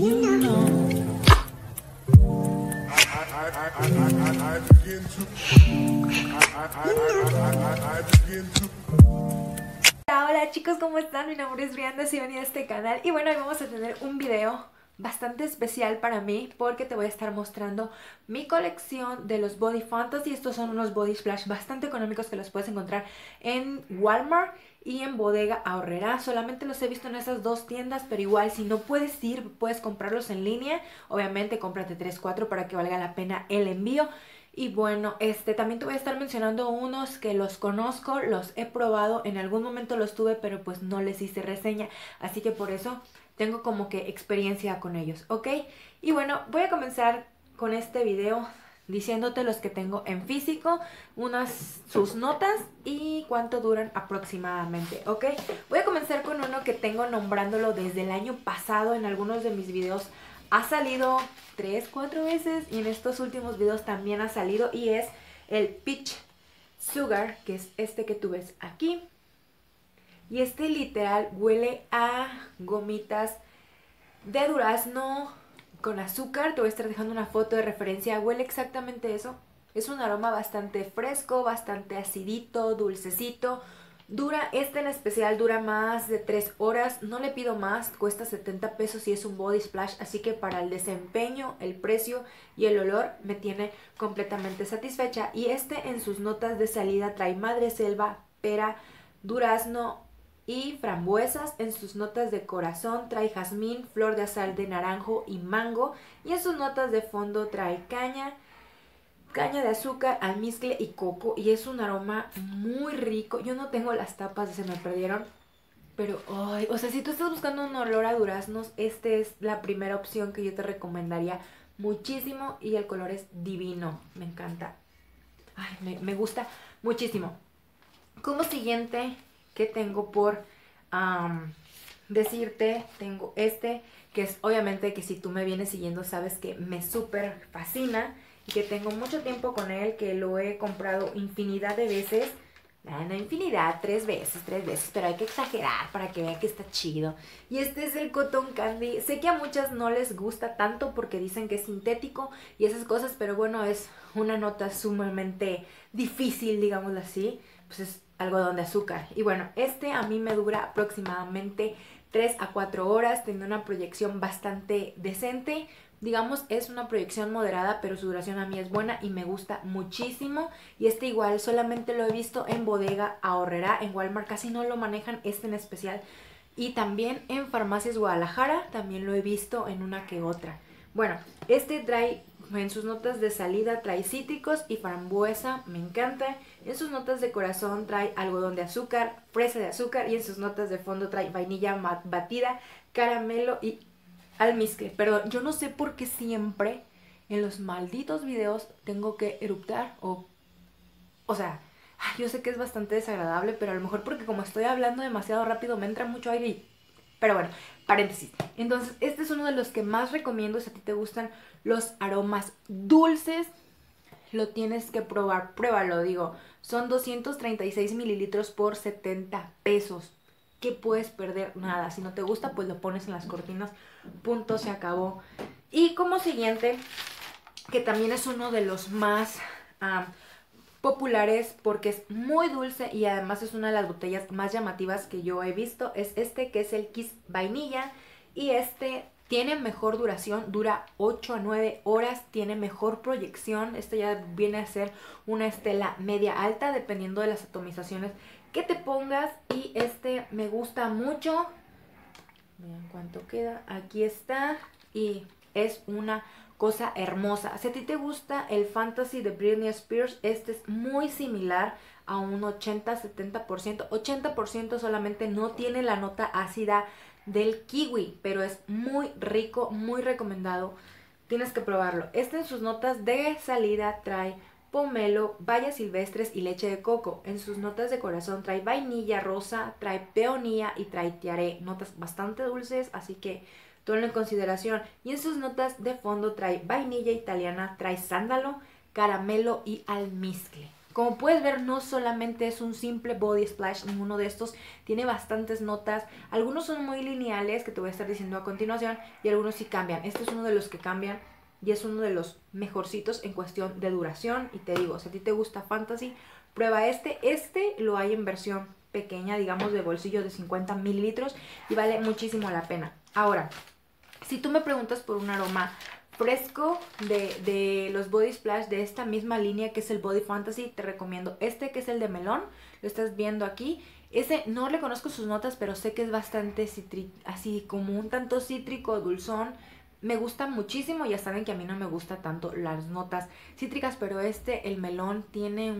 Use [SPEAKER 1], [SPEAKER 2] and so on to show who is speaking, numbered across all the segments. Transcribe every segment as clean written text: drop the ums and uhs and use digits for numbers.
[SPEAKER 1] You know.
[SPEAKER 2] Hola chicos, ¿cómo están? Mi nombre es Brianda, soy bienvenida a este canal. Y bueno, hoy vamos a tener un video bastante especial para mí, porque te voy a estar mostrando mi colección de los Body Fantasy. Estos son unos body splash bastante económicos que los puedes encontrar en Walmart y en Bodega Aurrerá. Solamente los he visto en esas dos tiendas, pero igual si no puedes ir, puedes comprarlos en línea. Obviamente cómprate 3, 4 para que valga la pena el envío. Y bueno, también te voy a estar mencionando unos que los conozco, los he probado, en algún momento los tuve, pero pues no les hice reseña, así que por eso tengo como que experiencia con ellos, ¿ok? Y bueno, voy a comenzar con este video diciéndote los que tengo en físico, sus notas y cuánto duran aproximadamente, ¿ok? Voy a comenzar con uno que tengo nombrándolo desde el año pasado. En algunos de mis videos ha salido 3, 4 veces y en estos últimos videos también ha salido, y es el Peach Sugar, que es este que tú ves aquí. Y este literal huele a gomitas de durazno con azúcar. Te voy a estar dejando una foto de referencia. Huele exactamente eso. Es un aroma bastante fresco, bastante acidito, dulcecito. Este en especial dura más de 3 horas. No le pido más, cuesta 70 pesos y es un body splash. Así que para el desempeño, el precio y el olor me tiene completamente satisfecha. Y en sus notas de salida trae madreselva, pera, durazno y frambuesas. En sus notas de corazón trae jazmín, flor de azahar de naranjo y mango. Y en sus notas de fondo trae caña de azúcar, almizcle y coco. Y es un aroma muy rico. Yo no tengo las tapas, se me perdieron. Pero, ay, o sea, si tú estás buscando un olor a duraznos, es la primera opción que yo te recomendaría muchísimo. Y el color es divino, me encanta. Ay, me gusta muchísimo. Como siguiente que tengo por decirte, tengo que es obviamente que si tú me vienes siguiendo sabes que me súper fascina y que tengo mucho tiempo con él, que lo he comprado infinidad de veces. No infinidad, 3 veces, pero hay que exagerar para que vean que está chido. Y este es el Cotton Candy. Sé que a muchas no les gusta tanto porque dicen que es sintético y esas cosas, pero bueno, es una nota sumamente difícil, digámoslo así. Pues es algodón de azúcar. Y bueno, a mí me dura aproximadamente 3 a 4 horas, tiene una proyección bastante decente. Digamos, es una proyección moderada, pero su duración a mí es buena y me gusta muchísimo. Y igual solamente lo he visto en Bodega Aurrerá, en Walmart casi no lo manejan, en especial. Y también en Farmacias Guadalajara, también lo he visto en una que otra. Bueno, trae, en sus notas de salida trae cítricos y frambuesa, me encanta. En sus notas de corazón trae algodón de azúcar, fresa de azúcar, y en sus notas de fondo trae vainilla batida, caramelo y almizcle. Pero yo no sé por qué siempre en los malditos videos tengo que eruptar o sea, yo sé que es bastante desagradable, pero a lo mejor porque como estoy hablando demasiado rápido me entra mucho aire y... Pero bueno, paréntesis. Entonces, este es uno de los que más recomiendo si a ti te gustan los aromas dulces. Lo tienes que probar, pruébalo, digo. Son 236 mililitros por 70 pesos. ¿Qué puedes perder? Nada. Si no te gusta, pues lo pones en las cortinas. Punto, se acabó. Y como siguiente, que también es uno de los más populares porque es muy dulce y además es una de las botellas más llamativas que yo he visto, es que es el Kiss Vainilla. Y tiene mejor duración, dura 8 a 9 horas, tiene mejor proyección. Ya viene a ser una estela media alta dependiendo de las atomizaciones que te pongas. Y me gusta mucho. Vean cuánto queda, aquí está. Y es una cosa hermosa. Si a ti te gusta el Fantasy de Britney Spears, es muy similar a un 80-70%. 80% solamente no tiene la nota ácida del kiwi, pero es muy rico, muy recomendado. Tienes que probarlo. En sus notas de salida trae pomelo, bayas silvestres y leche de coco. En sus notas de corazón trae vainilla rosa, trae peonía y trae tiaré. Notas bastante dulces, así que tómenlo en consideración. Y en sus notas de fondo trae vainilla italiana, trae sándalo, caramelo y almizcle. Como puedes ver, no solamente es un simple body splash, ninguno de estos tiene bastantes notas. Algunos son muy lineales, que te voy a estar diciendo a continuación, y algunos sí cambian. Este es uno de los que cambian y es uno de los mejorcitos en cuestión de duración. Y te digo, si a ti te gusta Fantasy, prueba este. Este lo hay en versión pequeña, digamos de bolsillo de 50 mililitros, y vale muchísimo la pena. Ahora, si tú me preguntas por un aroma fresco de los Body Splash de esta misma línea que es el Body Fantasy, te recomiendo este, que es el de melón. Lo estás viendo aquí. Ese no le conozco sus notas, pero sé que es bastante así como un tanto cítrico, dulzón. Me gusta muchísimo. Ya saben que a mí no me gusta tanto las notas cítricas, pero el melón, tiene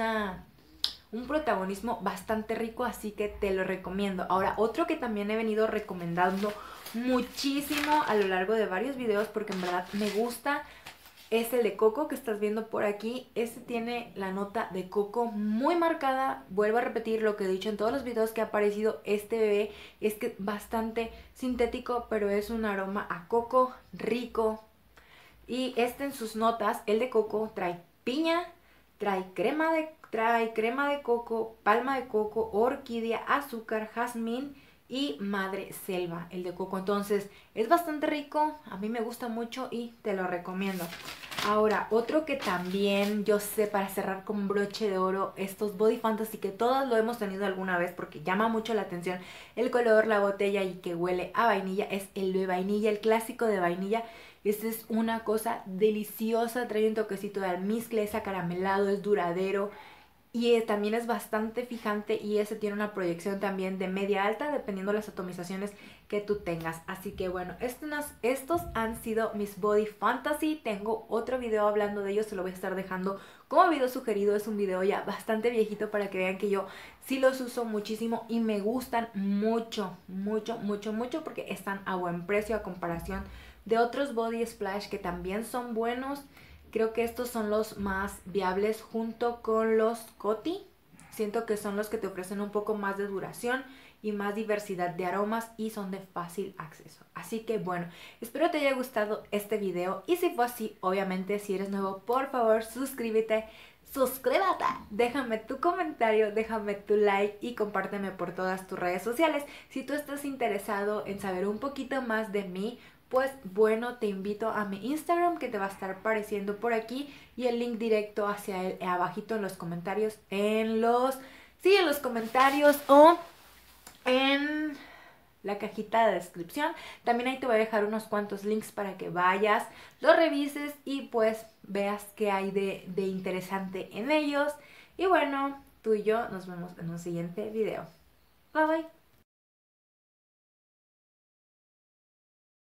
[SPEAKER 2] un protagonismo bastante rico, así que te lo recomiendo. Ahora, otro que también he venido recomendando muchísimo a lo largo de varios videos, porque en verdad me gusta, es el de coco que estás viendo por aquí. Este tiene la nota de coco muy marcada. Vuelvo a repetir lo que he dicho en todos los videos que ha aparecido este bebé, es que es bastante sintético, pero es un aroma a coco rico. Y en sus notas, el de coco, trae piña, trae crema de coco, palma de coco, orquídea, azúcar, jazmín y madre selva, el de coco. Entonces es bastante rico, a mí me gusta mucho y te lo recomiendo. Ahora, otro que también yo sé, para cerrar con broche de oro, estos Body Fantasy, que todos lo hemos tenido alguna vez porque llama mucho la atención el color, la botella y que huele a vainilla, es el de vainilla, el clásico de vainilla. Este es una cosa deliciosa, trae un toquecito de almizcle, es acaramelado, es duradero y también es bastante fijante, y ese tiene una proyección también de media alta dependiendo de las atomizaciones que tú tengas. Así que bueno, estos han sido mis Body Fantasy. Tengo otro video hablando de ellos, se lo voy a estar dejando como video sugerido. Es un video ya bastante viejito para que vean que yo sí los uso muchísimo y me gustan mucho, mucho, mucho, mucho, porque están a buen precio a comparación de otros Body Splash que también son buenos. Creo que estos son los más viables junto con los Coty. Siento que son los que te ofrecen un poco más de duración y más diversidad de aromas y son de fácil acceso. Así que bueno, espero te haya gustado este video, y si fue así, obviamente si eres nuevo, por favor suscríbete. Déjame tu comentario, déjame tu like y compárteme por todas tus redes sociales. Si tú estás interesado en saber un poquito más de mí, pues bueno, te invito a mi Instagram, que te va a estar apareciendo por aquí, y el link directo hacia él abajito en los comentarios, en los comentarios o en la cajita de descripción. También ahí te voy a dejar unos cuantos links para que vayas, los revises y pues veas qué hay de interesante en ellos. Y bueno, tú y yo nos vemos en un siguiente video. Bye bye.